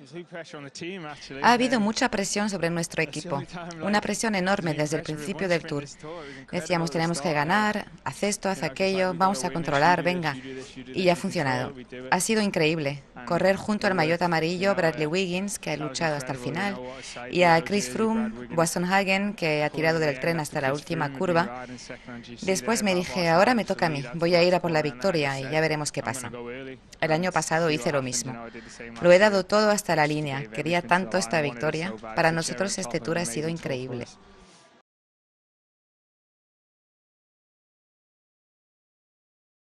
Ha habido mucha presión sobre nuestro equipo, una presión enorme desde el principio del Tour. Decíamos, tenemos que ganar, haz esto, haz aquello, vamos a controlar, venga. Y ha funcionado. Ha sido increíble. Correr junto al maillot amarillo, Bradley Wiggins, que ha luchado hasta el final, y a Chris Froome, Wasson Hagen, que ha tirado del tren hasta la última curva. Después me dije, ahora me toca a mí, voy a ir a por la victoria y ya veremos qué pasa. El año pasado hice lo mismo. Lo he dado todo hasta la línea. Quería tanto esta victoria. Para nosotros este Tour ha sido increíble.